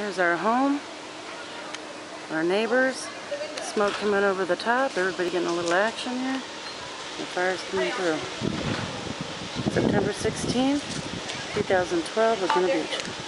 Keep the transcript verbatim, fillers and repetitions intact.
Here's our home, our neighbors, smoke coming over the top, everybody getting a little action here. The fire's coming through. September sixteenth, two thousand twelve, Laguna Beach.